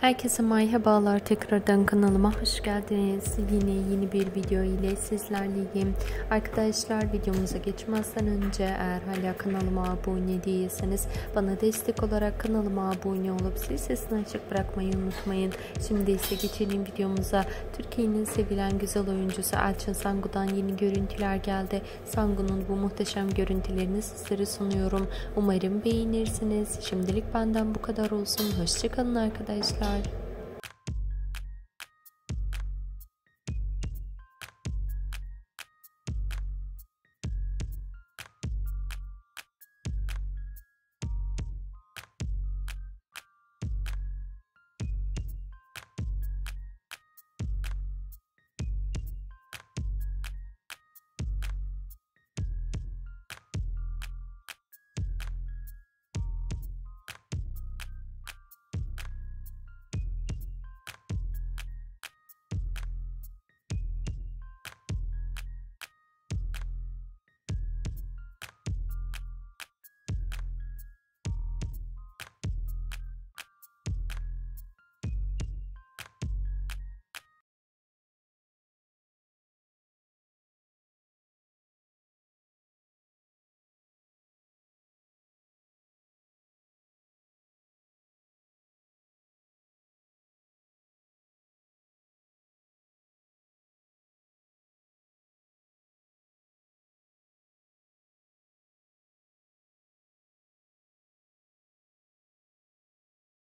Herkese merhabalar, tekrardan kanalıma hoş geldiniz. Yeni bir video ile sizlerleyim. Arkadaşlar, videomuza geçmezden önce eğer hala kanalıma abone değilseniz bana destek olarak kanalıma abone olup zil sesini açık bırakmayı unutmayın. Şimdi ise geçelim videomuza. Türkiye'nin sevilen güzel oyuncusu Elçin Sangu'dan yeni görüntüler geldi. Sangu'nun bu muhteşem görüntülerini sizlere sunuyorum. Umarım beğenirsiniz. Şimdilik benden bu kadar olsun. Hoşçakalın arkadaşlar.